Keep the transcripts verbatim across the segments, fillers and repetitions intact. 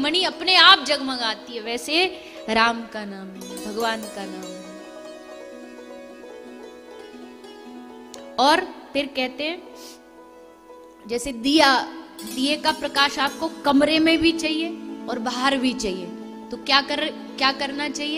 मणि अपने आप जगमगाती है, वैसे राम का नाम है, भगवान का नाम है। और फिर कहते हैं जैसे दिया, दिए का प्रकाश आपको कमरे में भी चाहिए और बाहर भी चाहिए, तो क्या कर क्या करना चाहिए?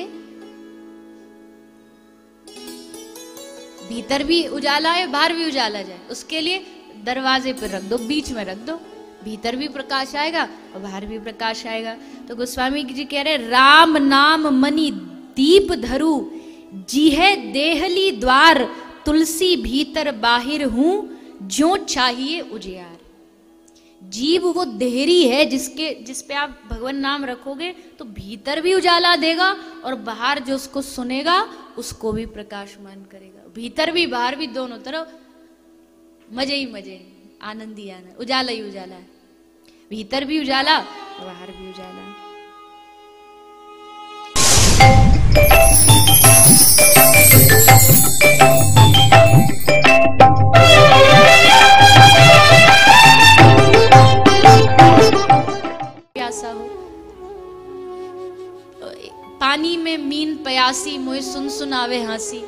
भीतर भी उजाला है, बाहर भी उजाला जाए, उसके लिए दरवाजे पर रख दो, बीच में रख दो, भीतर भी प्रकाश आएगा और बाहर भी प्रकाश आएगा। तो गोस्वामी जी कह रहे, राम नाम मणि दीप धरु, जी है देहली द्वार, तुलसी भीतर बाहिर हूं, जो चाहिए उजियार। जीव वो देहरी है जिसके जिस पे आप भगवान नाम रखोगे तो भीतर भी उजाला देगा और बाहर जो उसको सुनेगा उसको भी प्रकाशमान करेगा। भीतर भी बाहर भी दोनों तरफ मजे ही मजे, आनंद ही आनंद, उजाला ही उजाला है। भीतर भी उजाला और बाहर भी उजाला। प्यासा हो, पानी में मीन प्यासी, मोहे सुन सुन आवे हंसी।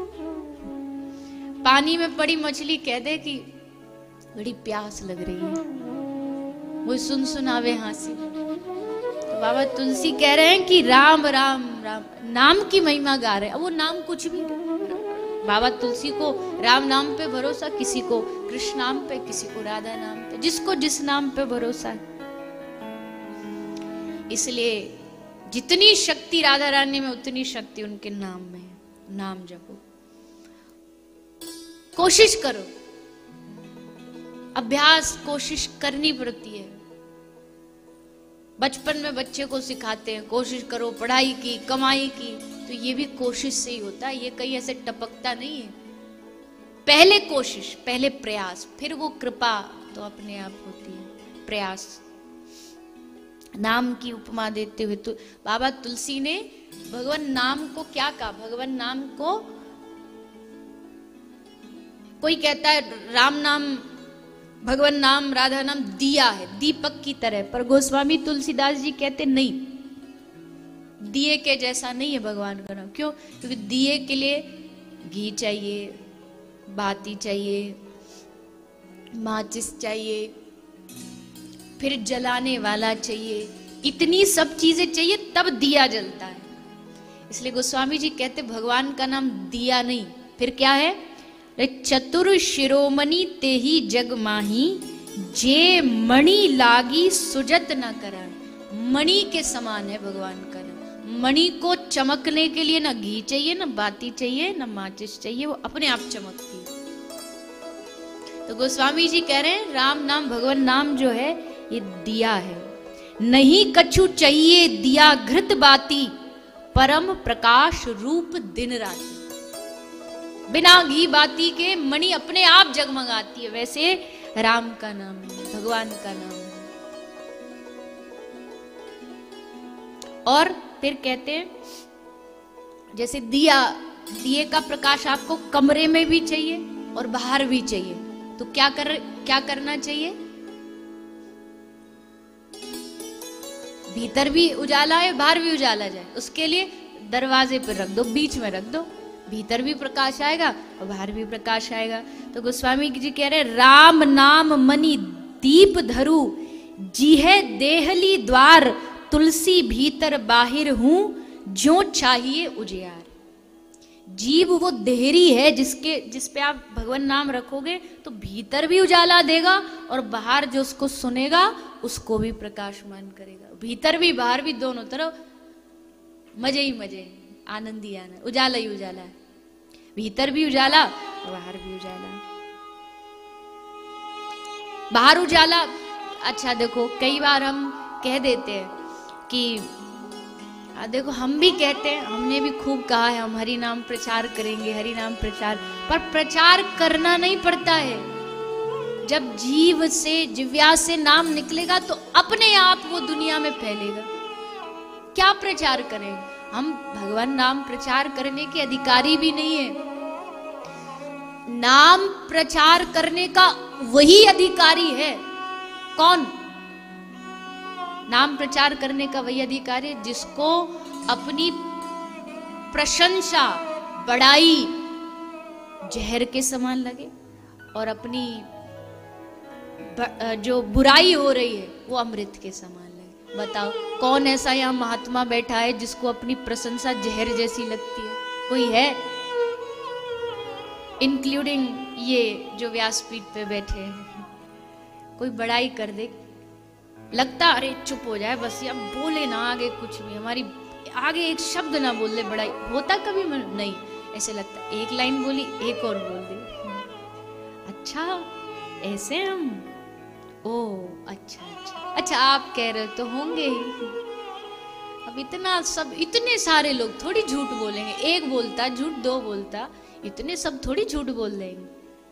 पानी में पड़ी मछली कह दे कि बड़ी प्यास लग रही है, वो सुन सुन आवे हंसी। तो बाबा तुलसी कह रहे हैं कि राम राम राम नाम की महिमा गा रहे हैं। अब वो नाम कुछ भी, बाबा तुलसी को राम नाम पे भरोसा, किसी को कृष्ण नाम पे, किसी को राधा नाम पे, जिसको जिस नाम पे भरोसा है। इसलिए जितनी शक्ति राधा रानी में उतनी शक्ति उनके नाम में है। नाम जपो, कोशिश करो, अभ्यास कोशिश करनी पड़ती है। बचपन में बच्चे को सिखाते हैं कोशिश करो, पढ़ाई की, कमाई की, तो ये भी कोशिश से ही होता है, ये कहीं ऐसे टपकता नहीं है। पहले कोशिश, पहले प्रयास, फिर वो कृपा तो अपने आप होती है। प्रयास। नाम की उपमा देते हुए तो बाबा तुलसी ने भगवान नाम को क्या कहा? भगवान नाम को, कोई कहता है राम नाम, भगवान नाम, राधा नाम दिया है, दीपक की तरह, पर गोस्वामी तुलसीदास जी कहते नहीं, दिए के जैसा नहीं है भगवान का नाम। क्यों? क्योंकि दिए के लिए घी चाहिए, बाती चाहिए, माचिस चाहिए, फिर जलाने वाला चाहिए, इतनी सब चीजें चाहिए तब दिया जलता है। इसलिए गोस्वामी जी कहते भगवान का नाम दिया नहीं, फिर क्या है? चतुर शिरोमणि तेहि जग माही, जे मणि लागी सुजत न करा। मणि के समान है भगवान का नाम। मणि को चमकने के लिए ना घी चाहिए, ना बाती चाहिए, ना माचिस चाहिए, वो अपने आप चमकती है। तो गोस्वामी जी कह रहे हैं राम नाम, भगवान नाम जो है ये दिया है। नहीं कछु चाहिए दिया घृत बाती, परम प्रकाश रूप दिन राती। बिना घी बाती के मणि अपने आप जगमगाती है, वैसे राम का नाम है, भगवान का नाम है। और फिर कहते हैं जैसे दिया, दिए का प्रकाश आपको कमरे में भी चाहिए और बाहर भी चाहिए, तो क्या कर क्या करना चाहिए? भीतर भी उजाला है, बाहर भी उजाला जाए, उसके लिए दरवाजे पर रख दो, बीच में रख दो, भीतर भी प्रकाश आएगा और बाहर भी प्रकाश आएगा। तो गोस्वामी जी कह रहे, राम नाम मणि दीप धरु, जी है देहली द्वार, तुलसी भीतर बाहिर हूं, जो चाहिए उजियार। जीव वो देहरी है जिसके जिस पे आप भगवान नाम रखोगे तो भीतर भी उजाला देगा और बाहर जो उसको सुनेगा उसको भी प्रकाशमान करेगा। भीतर भी बाहर भी दोनों तरफ मजे ही मजे, आनंद ही आनंद, उजाला ही उजाला है। भीतर भी उजाला और बाहर भी उजाला। बाहर उजाला, अच्छा देखो कई बार हम कह देते हैं कि आ, देखो हम भी कहते हैं, हमने भी खूब कहा है हम हरि नाम प्रचार करेंगे, हरि नाम प्रचार, पर प्रचार करना नहीं पड़ता है। जब जीव से, जिव्या से नाम निकलेगा तो अपने आप वो दुनिया में फैलेगा। क्या प्रचार करें? हम भगवान नाम प्रचार करने के अधिकारी भी नहीं है। नाम प्रचार करने का वही अधिकारी है। कौन? नाम प्रचार करने का वही अधिकार है जिसको अपनी प्रशंसा बड़ाई जहर के समान लगे और अपनी जो बुराई हो रही है वो अमृत के समान लगे। बताओ कौन ऐसा यहाँ महात्मा बैठा है जिसको अपनी प्रशंसा जहर जैसी लगती है? कोई है? इंक्लूडिंग ये जो व्यासपीठ पे बैठे हैं। कोई बड़ाई कर दे लगता अरे चुप हो जाए बस, या बोले ना आगे कुछ भी, हमारी आगे एक शब्द ना बोल दे। बड़ाई होता कभी नहीं, ऐसे लगता एक लाइन बोली एक और बोल दे। अच्छा ऐसे हम, ओ अच्छा अच्छा अच्छा आप कह रहे तो होंगे ही। अब इतना सब इतने सारे लोग थोड़ी झूठ बोलेंगे, एक बोलता झूठ, दो बोलता, इतने सब थोड़ी झूठ बोल देंगे।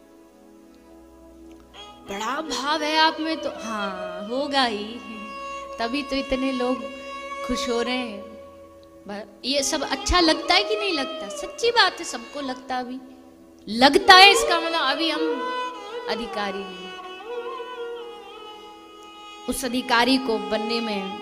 बड़ा भाव है आप में तो हाँ होगा ही, तभी तो इतने लोग खुश हो रहे हैं। ये सब अच्छा लगता है कि नहीं लगता? सच्ची बात है, सबको लगता, अभी लगता है, इसका मतलब अभी हम अधिकारी नहीं। उस अधिकारी को बनने में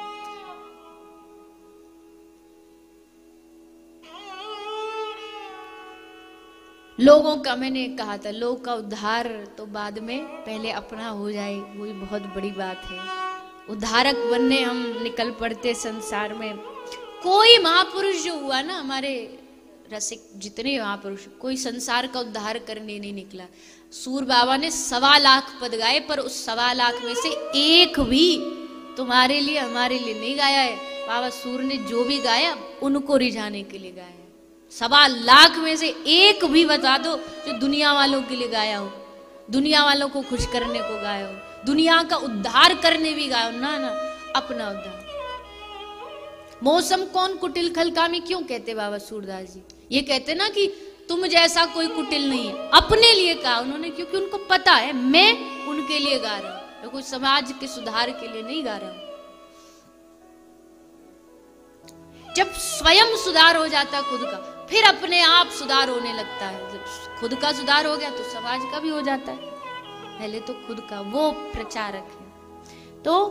लोगों का, मैंने कहा था लोग का उद्धार तो बाद में, पहले अपना हो जाए वही बहुत बड़ी बात है। उद्धारक बनने हम निकल पड़ते संसार में। कोई महापुरुष जो हुआ ना, हमारे रसिक जितने महापुरुष, कोई संसार का उद्धार करने नहीं निकला। सूर बाबा ने सवा लाख पद गाए, पर उस सवा लाख में से एक भी तुम्हारे लिए हमारे लिए नहीं गाया है। बाबा सूर ने जो भी गाया उनको रिझाने के लिए गाया। सवा लाख में से एक भी बता दो जो दुनिया वालों के लिए गाया हो, दुनिया वालों को खुश करने को गाया हो, दुनिया का उद्धार करने भी गाया हो। ना ना, अपना उद्धार। मौसम कौन कुटिल खलकामी क्यों कहते बाबा सूरदास जी? ये कहते ना कि तुम जैसा कोई कुटिल नहीं है, अपने लिए कहा उन्होंने, क्योंकि उनको पता है मैं उनके लिए गा रहा हूं, मैं कोई समाज के सुधार के लिए नहीं गा रहा हूं। जब स्वयं सुधार हो जाता खुद का, फिर अपने आप सुधार होने लगता है। जब खुद का सुधार हो गया तो समाज का भी हो जाता है। पहले तो खुद का, वो प्रचारक है। तो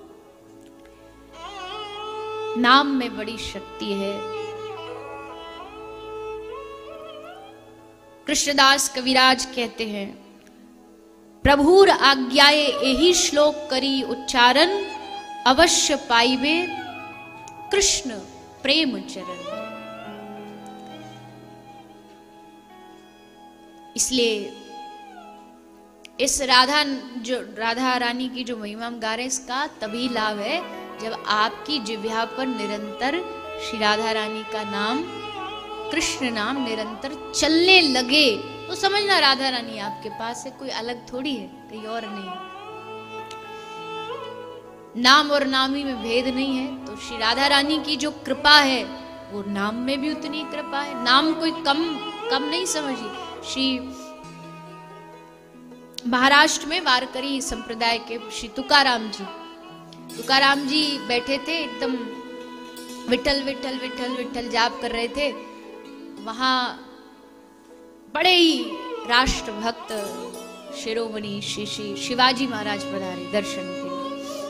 नाम में बड़ी शक्ति है। कृष्णदास कविराज कहते हैं, प्रभुर आज्ञाए यही श्लोक करी उच्चारण, अवश्य पाइबे कृष्ण प्रेम चरण। इसलिए इस राधा जो राधा रानी की जो महिमा हम गा रहे हैं, इसका तभी लाभ है जब आपकी जिह्वा पर निरंतर श्री राधा रानी का नाम, कृष्ण नाम निरंतर चलने लगे, तो समझना राधा रानी आपके पास है, कोई अलग थोड़ी है, कहीं और नहीं है। नाम और नामी में भेद नहीं है। तो श्री राधा रानी की जो कृपा है वो नाम में भी उतनी कृपा है। नाम कोई कम कम नहीं समझिए। श्री महाराष्ट्र में वारकरी संप्रदाय के श्री तुकाराम जी तुकाराम जी बैठे थे, एकदम विठल विठल विठल विठल जाप कर रहे थे। वहां बड़े ही राष्ट्रभक्त शिरोमणि श्री श्री शिवाजी महाराज पधारे दर्शन के लिए।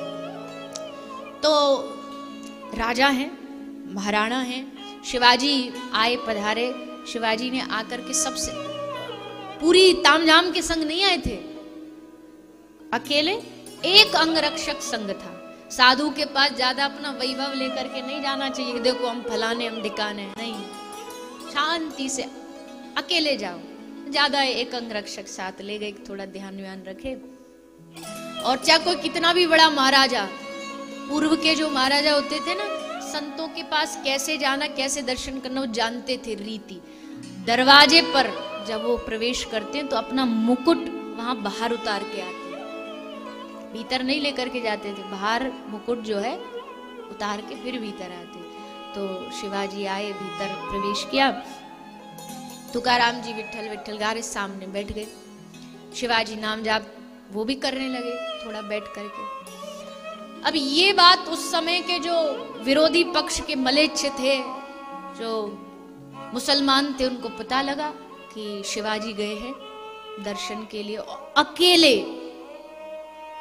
तो राजा हैं, महाराणा हैं, शिवाजी आए, पधारे। शिवाजी ने आकर के सबसे, पूरी तामझाम के संग नहीं आए थे, अकेले एक अंगरक्षक संग था। साधु के पास ज्यादा अपना वैभव लेकर के नहीं जाना चाहिए, देखो हम फलाने हम ढिकाने, नहीं, शांति से अकेले जाओ। ज्यादा एक अंगरक्षक साथ ले गए, थोड़ा ध्यान व्यान रखे। और चाहे कोई कितना भी बड़ा महाराजा, पूर्व के जो महाराजा होते थे ना, संतों के पास कैसे जाना, कैसे दर्शन करना वो जानते थे रीति। दरवाजे पर जब वो प्रवेश करते हैं तो अपना मुकुट वहां बाहर उतार के आते हैं, भीतर नहीं लेकर के जाते थे, बाहर मुकुट जो है उतार के फिर भीतर आते। तो शिवाजी आए, भीतर प्रवेश किया। तुकाराम जी विठल विठल गा रहे, सामने बैठ गए। शिवाजी नाम जाप वो भी करने लगे थोड़ा बैठ करके। अब ये बात उस समय के जो विरोधी पक्ष के मलेच्छ थे, जो मुसलमान थे, उनको पता लगा कि शिवाजी गए हैं दर्शन के लिए, अकेले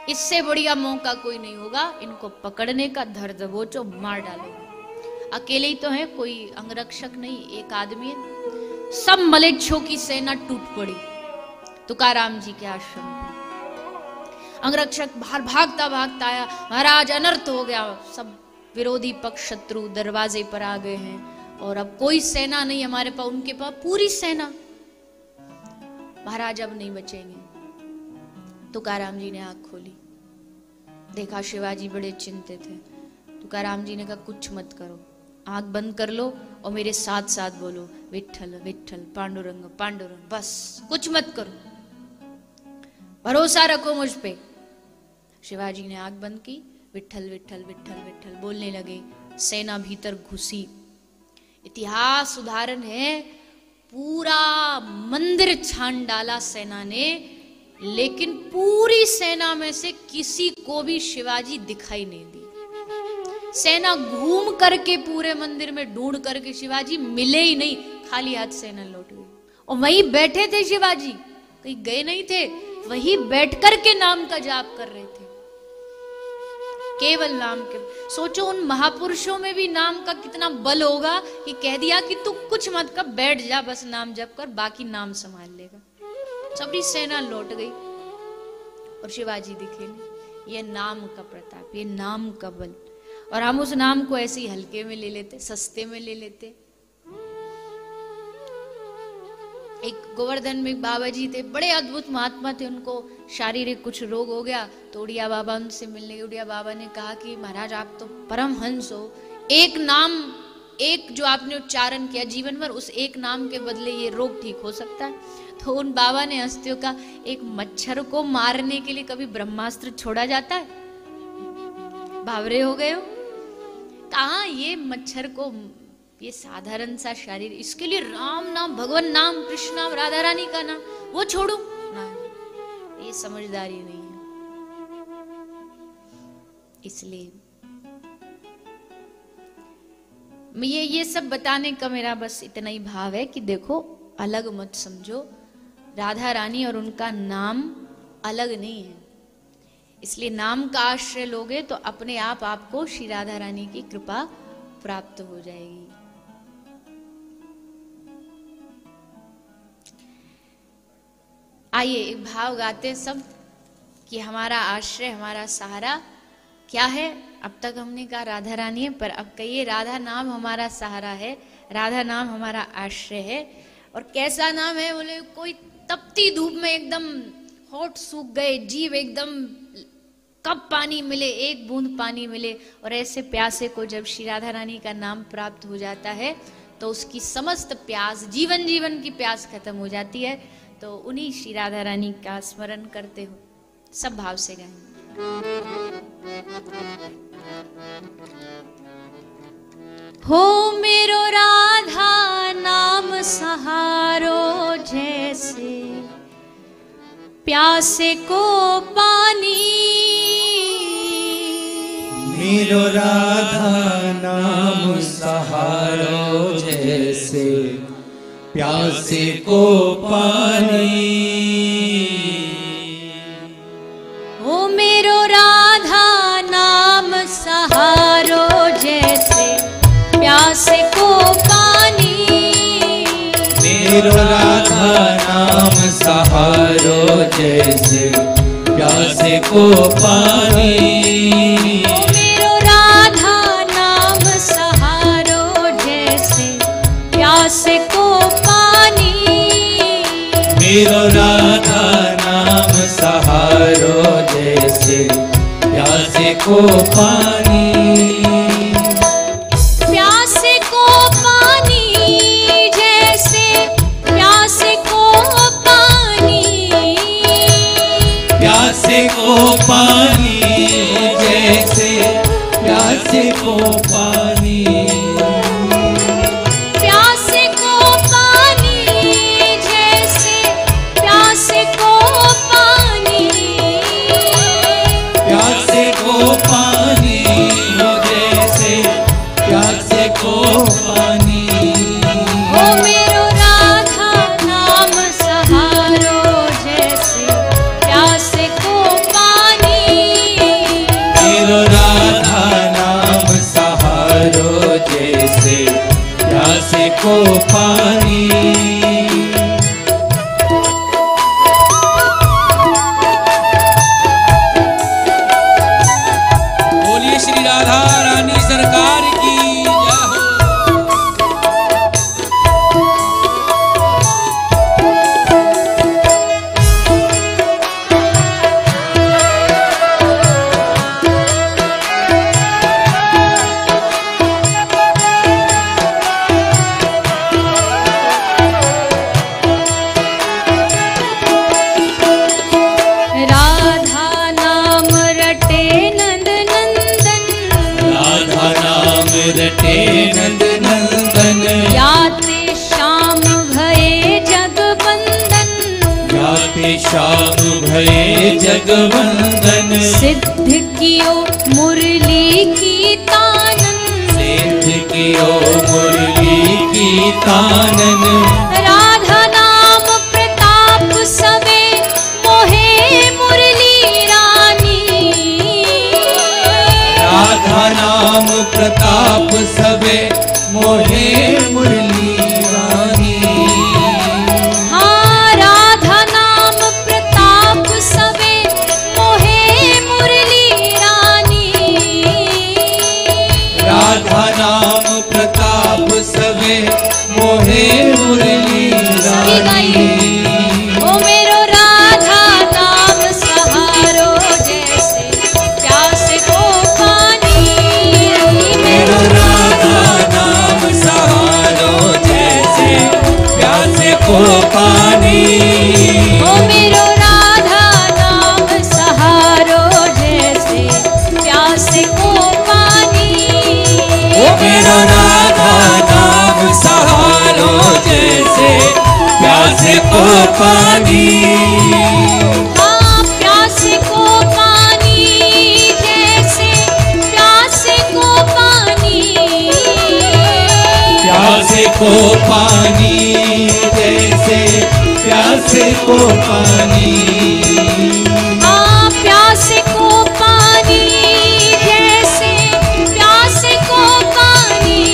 इससे बढ़िया मौका कोई नहीं होगा इनको पकड़ने का, धर दबोचो, मार डालो। अकेले ही तो है, कोई अंगरक्षक नहीं, एक आदमी है। सब मलेच्छों की सेना टूट पड़ी तुकाराम जी के आश्रम में। अंगरक्षक बाहर भागता भागता आया, महाराज अनर्थ हो गया, सब विरोधी पक्ष शत्रु दरवाजे पर आ गए हैं और अब कोई सेना नहीं हमारे पास, उनके पास पूरी सेना। महाराज अब नहीं बचेंगे। तुकाराम जी ने आंख खोली, देखा शिवाजी बड़े चिंतित थे। तुकाराम जी ने कहा कुछ मत करो, आंख बंद कर लो और मेरे साथ साथ बोलो विठ्ठल विठ्ठल पांडुरंग पांडुरंग, बस कुछ मत करो, भरोसा रखो मुझ पे। शिवाजी ने आंख बंद की, विठ्ठल विठ्ठल विठ्ठल विठ्ठल बोलने लगे। सेना भीतर घुसी। इतिहास उदाहरण है, पूरा मंदिर छान डाला सेना ने, लेकिन पूरी सेना में से किसी को भी शिवाजी दिखाई नहीं दी। सेना घूम करके पूरे मंदिर में ढूंढ करके शिवाजी मिले ही नहीं, खाली हाथ सेना लौट गई। और वहीं बैठे थे शिवाजी, कहीं गए नहीं थे, वहीं बैठ करके नाम का जाप कर रहे थे, केवल नाम के। सोचो उन महापुरुषों में भी नाम का कितना बल होगा कि कह दिया कि तू कुछ मत कर, बैठ जा, बस नाम जप कर, बाकी नाम संभाल लेगा। सबरी सेना लौट गई और शिवाजी दिखे नहीं। ये नाम का प्रताप, ये नाम का बल। और हम उस नाम को ऐसे ही हल्के में ले लेते, सस्ते में ले लेते। एक गोवर्धन में बाबा जी थे, बड़े अद्भुत महात्मा थे, उनको शारीरिक कुछ रोग हो गया तो उड़िया बाबा उनसे मिलने गए। उड़िया बाबा ने कहा कि महाराज आप तो परमहंस हो, एक नाम, एक जो आपने उच्चारण किया जीवन भर, उस एक नाम के बदले ये रोग ठीक हो सकता है। तो उन बाबा ने हंसते का, एक मच्छर को मारने के लिए कभी ब्रह्मास्त्र छोड़ा जाता है? भावरे हो गए हो? कहाँ ये मच्छर को, ये साधारण सा शरीर, इसके लिए राम नाम, भगवान नाम, कृष्ण नाम, राधा रानी का नाम वो छोड़ू ना, ये समझदारी नहीं है। इसलिए ये ये सब बताने का मेरा बस इतना ही भाव है कि देखो, अलग मत समझो, राधा रानी और उनका नाम अलग नहीं है। इसलिए नाम का आश्रय लोगे तो अपने आप आपको श्री राधा रानी की कृपा प्राप्त हो जाएगी। आइए एक भाव गाते सब कि हमारा आश्रय, हमारा सहारा क्या है। अब तक हमने कहा राधा रानी है, पर अब कहिए राधा नाम हमारा सहारा है, राधा नाम हमारा आश्रय है। और कैसा नाम है? बोले कोई तपती धूप में एकदम होठ सूख गए, जीव एकदम, कब पानी मिले, एक बूंद पानी मिले, और ऐसे प्यासे को जब श्री राधा रानी का नाम प्राप्त हो जाता है तो उसकी समस्त प्यास, जीवन जीवन की प्यास खत्म हो जाती है। तो उन्हीं श्री राधा रानी का स्मरण करते हो, सब भाव से गाएं। हो मेरो राधा नाम सहारो, जैसे प्यासे को पानी। मेरो राधा नाम सहारो, जैसे प्यासे को पानी। ओ मेरो राधा नाम सहारो, जैसे प्यासे को पानी। मेरो राधा नाम सहारो, जैसे प्यासे को पानी। ओ मेरो राधा नाम सहारो, जैसे प्यासे को पानी। मेरो राधा नाम सहारो, जैसे प्यासे को पानी। प्यासे को पानी, जैसे प्यासे को पानी। प्यासे को पानी, जैसे प्यासे को पानी। प्यासे को पानी, जैसे प्यासे को पानी। प्यासे को पानी, जैसे प्यासे को पानी। ओ मेरो राधा नाम सहारो, जैसे प्यासे को पानी। जैसे प्यासे को पानी। बोलिए श्री राधा रानी सरकार की जय हो। रटे नंद नंदन याते श्याम भये जगवंदन याते श्याम भये जगवंदन सिद्ध कियो मुरली की तानन सिद्ध कियो मुरली की तानन राधा नाम प्रताप सवे मोहे मुरली रानी राधा नाम प्रताप सबे मोहे मुरली रानी। हाँ राधा नाम प्रताप सवे मोहे मुरली रानी राधा नाम प्रताप सबे मोहे मुरली रानी। ओ मेरो राधा नाम सहारो जैसे प्यासे को पानी मेरो राधा नाम सहारो जैसे प्यासे को पानी। ओ मेरो राधा नाम सहारो जैसे प्यासे को पानी ओ मेरो राधा नाम सहारो जैसे प्यासे को पानी। हाँ प्यासे को पानी जैसे प्यासे को पानी प्यासे को पानी जैसे प्यासे को पानी। हाँ प्यासे को पानी जैसे प्यासे को पानी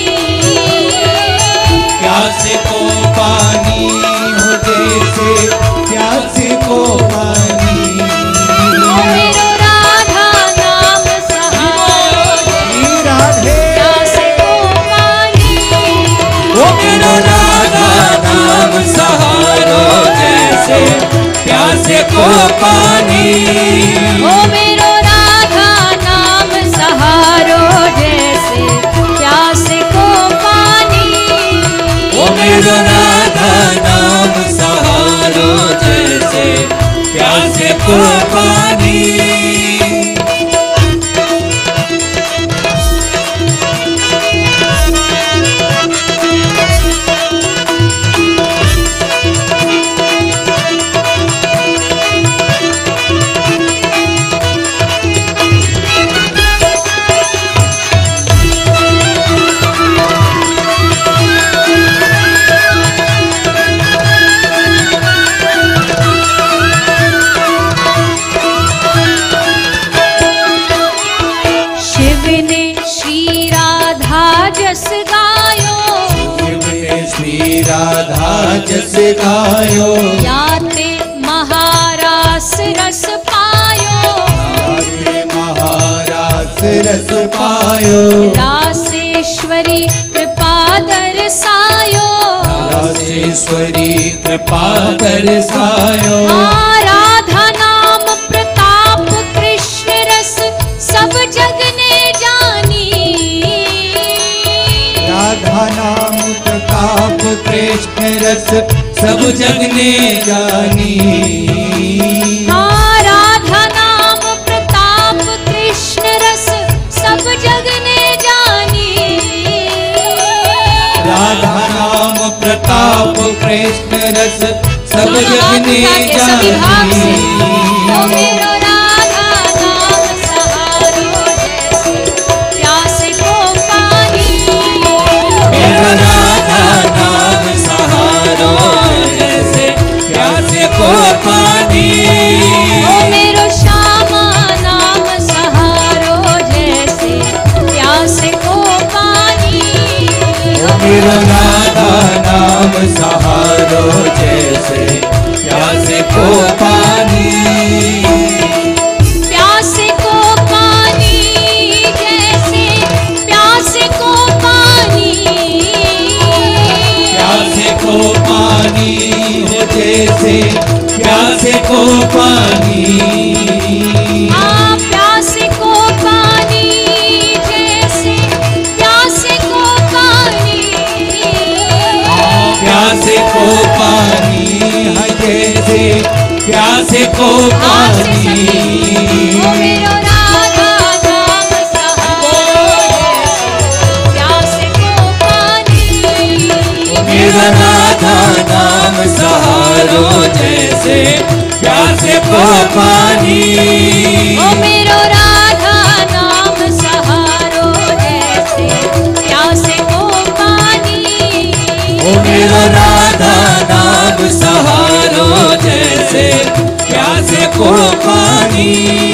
प्यासे को पानी हो जैसे प्यासे को पानी। ओ मेरो राधा नाम सहारो राधे प्यासे को पानी ओ मेरो राधा नाम सहारो जैसे प्यासे को पानी। ओ मेरो राधा नाम सहारो जैसे प्यासे को पानी ओ मेरो राधा नाम सहारो जैसे प्यासे को पानी। शिव ने श्री राधा जस गायो शिव ने श्री राधा जस गायो याते महारास रस पायो आगे महारास रस पायो रासेश्वरी कृपा दर्शायो रासेश्वरी कृपा दर्शायो हाँ राधा नाम प्रताप कृष्ण रस सब जग ने जानी राधा नाम प्रताप कृष्ण रस सब जग ने जानी। हाँ राधा नाम प्रताप कृष्ण रस सब जग ने जानी राधा नाम प्रताप कृष्ण रस सब जग ने सभी भाग से ओ जानी। मेरो राधा नाम सहारो जैसे प्यासे को पानी मेरा राधा नाम सहारो जैसे प्यासे को पानी। ओ मेरो श्यामा नाम सहारो जैसे प्यासे को पानी मेरो राधा नाम सहारो जैसे प्यासे को पानी, प्यासे को पानी जैसे प्यासे को पानी, प्यासे को पानी हो जैसे प्यासे को पानी, हाँ प्यासे को पानी जैसे प्यासे को पानी, प्यासे को पानी है जैसे प्यासे को पानी। ओ मेरो राधा नाम सहारो प्यासे को पानी, मेरा राधा नाम सहारो जैसे प्यासे को पानी, ओ मेरो राधा नाम सहारो जैसे प्यासे को पानी, ओ मेरा राधा नाम सहारो जैसे प्यासे को पानी।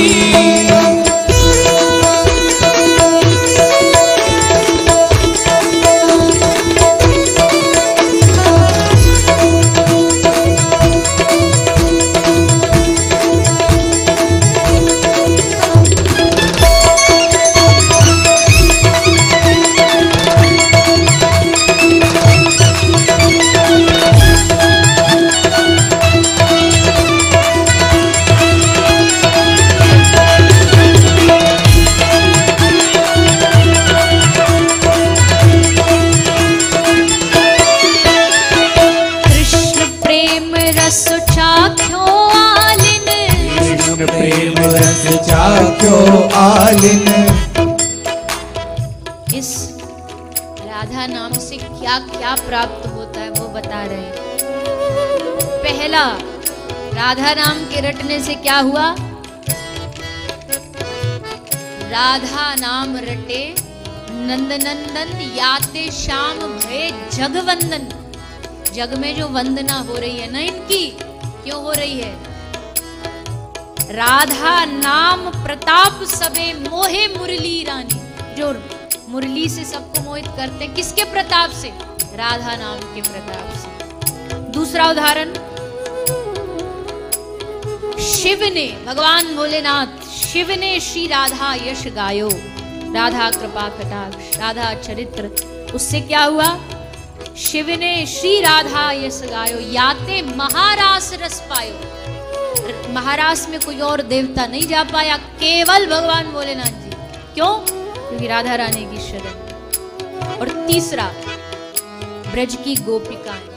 चाख्यो आलिन। इस राधा नाम से क्या क्या प्राप्त होता है वो बता रहे हैं। पहला, राधा नाम के रटने से क्या हुआ? राधा नाम रटे नंदनंदन याते श्याम भय जगवंदन। जग में जो वंदना हो रही है ना इनकी, क्यों हो रही है? राधा नाम प्रताप सबे मोहे मुरली रानी। जो मुरली से सबको मोहित करते हैं, किसके प्रताप से? राधा नाम के प्रताप से। दूसरा उदाहरण, शिव ने, भगवान भोलेनाथ, शिव ने श्री राधा यश गायो। राधा कृपा कटाक्ष, राधा चरित्र, उससे क्या हुआ? शिव ने श्री राधा यश गायो, याते महारास रस पायो। महारास में कोई और देवता नहीं जा पाया, केवल भगवान भोलेनाथ जी। क्यों? क्योंकि राधा रानी की शरण। और तीसरा, ब्रज की गोपिकाएं,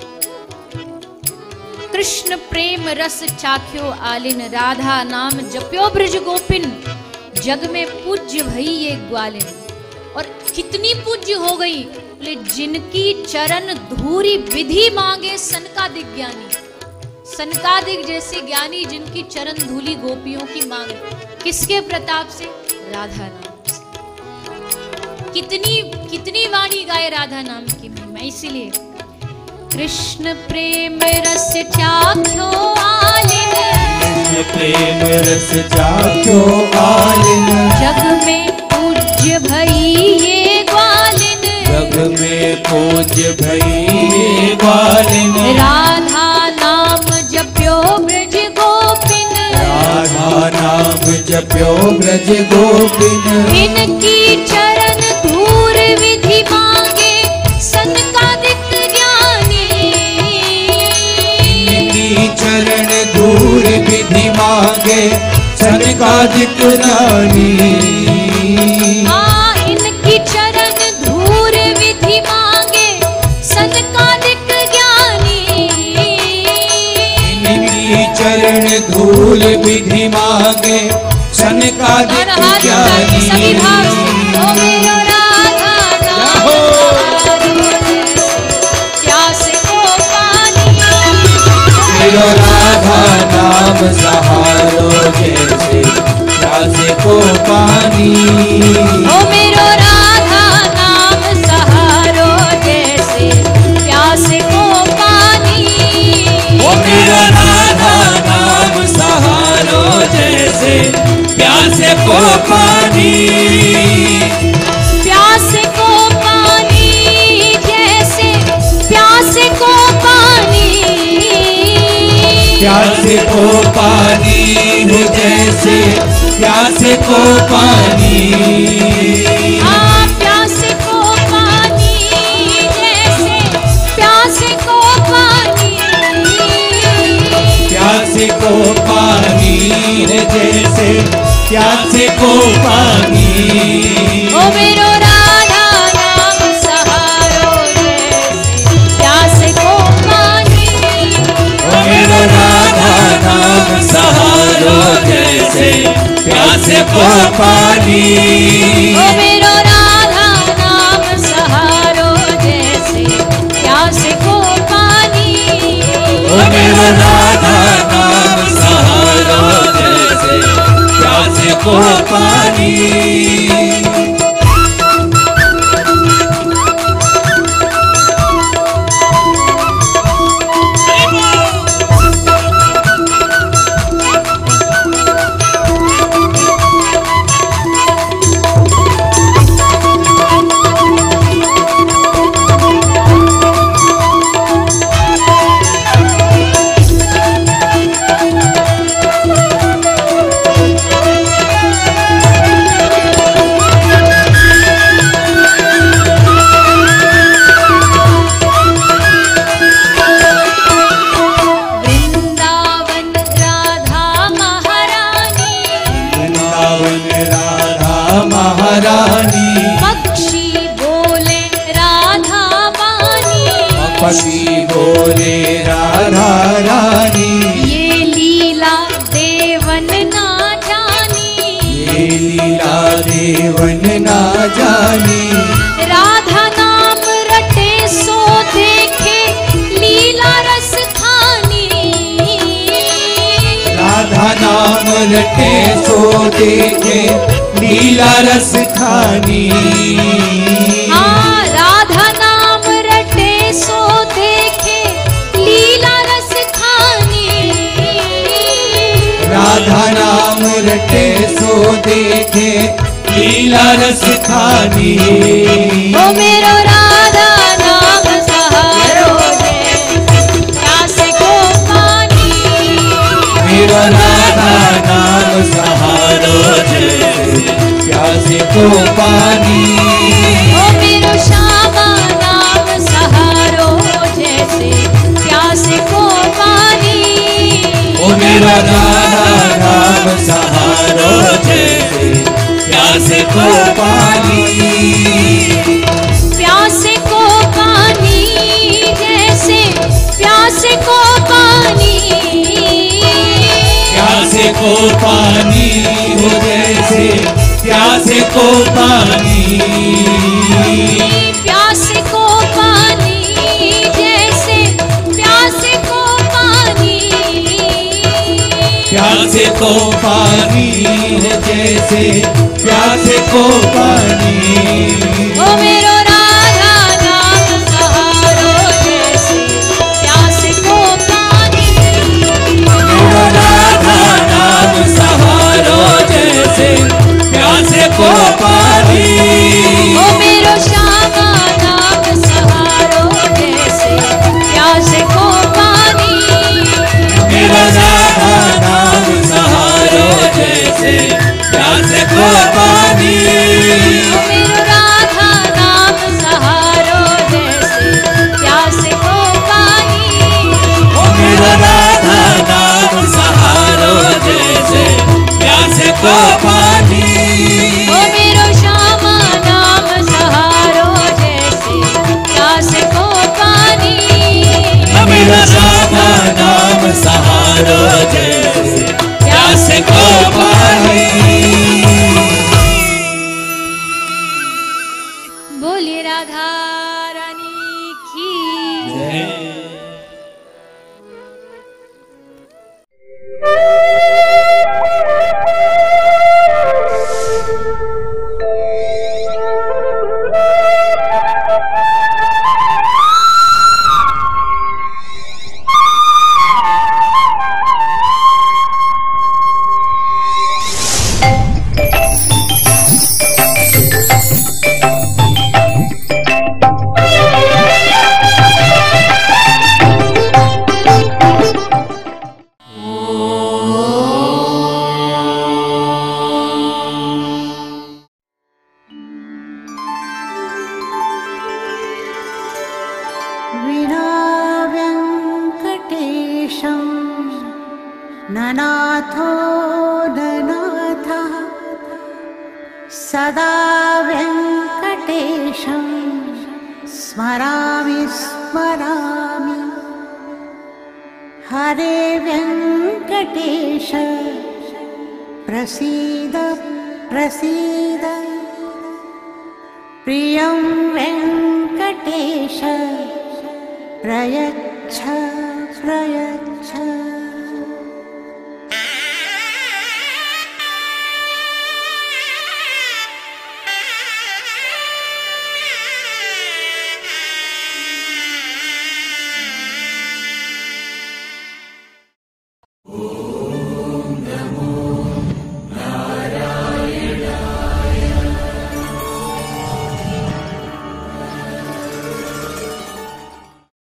कृष्ण प्रेम रस चाख्यो आलिन, राधा नाम जप्यो ब्रज गोपिन, जग में पूज्य भई ये ग्वालिन। और कितनी पूज्य हो गई? बोले जिनकी चरण धूरी विधि मांगे सनकादिक ज्ञानी। सनकादिक जैसे ज्ञानी जिनकी चरण धूली गोपियों की मांग। किसके प्रताप से? राधा नाम से। कितनी कितनी वाणी गाए राधा नाम की महिमा। इसीलिए कृष्ण प्रेम रस चाख्यो आलिन, कृष्ण प्रेम रस चाख्यो आलिन, जग में पूज्य भई ये ग्वालिन, जग में पूज्य भई ये ग्वालिन। राधा नाम जप्यो ब्रज गोपिन, राधा नाम जप्यो ब्रज गोपिन, इनकी चरण धूर विधि मांगे सनकादिक ज्ञानी। इनकी चरण धूर विधि मांगे सनकादिक ज्ञानी। हाँ, इनकी चरण धूर विधि मांगे सनकादिक ज्ञानी। इनकी चरण धूल विधि मांगे सनकादिक ज्ञानी। सभी भाव से, ओ मेरो राधा नाम प्यासे को पानी, मेरो राधा नाम सहारो जैसे प्यासे को पानी। ओ मेरो राधा नाम सहारो जैसे प्यासे को पानी, ओ मेरा राधा नाम सहारो जैसे प्यासे को पानी। प्यासे को पानी जैसे प्यासे को पानी हो जैसे प्यासे को पानी, हाँ प्यासे को पानी जैसे प्यासे को पानी, प्यासे को पानी है जैसे प्यासे को पानी। ओ मेरो राधा नाम सहारो जैसे प्यासे को पानी, ओ मेरो राधा नाम सहारो जैसे प्यासे को पानी, ओ मेरो राधा नाम सहारो जैसे प्यासे को पानी, ओ मेरो राधा नाम सहारो जैसे प्यासे को पानी। पक्षी बोले राधा रानी, ये लीला देवन ना जानी, ये लीला देवन ना जानी, राधा नाम रटे सो देखे लीला रस खानी, राधा नाम रटे सो देखे लीला रस खानी, हाँ राधा नाम रटे सो देखे लीला रस खानी, राधा नाम रटे सो देखे लीला रस खानी। ओ मेरो राधा नाम सहारो प्यासे को पानी, मेरा राधा नाम सहारो जैसे प्यासे को पानी, ओ मेरो श्यामा नाम सहारो जैसे प्यासे को पानी, ओ मेरा राधा नाम सहारो जैसे प्यासे को पानी, प्यासे को पानी जैसे प्यासे को पानी, प्यासे को पानी हो जैसे प्यासे को पानी, प्यासे को पानी जैसे प्यासे को पानी, प्यासे को पानी है जैसे प्यासे को पानी, ओ मेरो राधा नाम सहारो जैसे प्यासे को पानी, मेरा राधा नाम सहारो जैसे प्यासे को पानी, ओ मेरो श्यामा नाम सहारो जैसे प्यासे को पानी, मेरा राधा नाम सहारो जैसे प्यासे को पानी, ओ मेरो राधा नाम सहारो जैसे प्यासे को पानी, ओ मेरा राधा नाम सहारो जैसे प्यासे को पानी, ओ मेरो श्यामा नाम सहारो जैसे प्यासे को पानी, मेरा राधा नाम सहारो जैसे प्यासे को पानी। बोलिए राधा रानी की जय। विना वेङ्कटेशं ननाथो ननाथः सदा वेङ्कटेशं स्मरामि स्मरामि हरे वेङ्कटेश प्रसीद प्रसीद प्रियं वेङ्कटेश प्रयच्छ प्रयच्छ।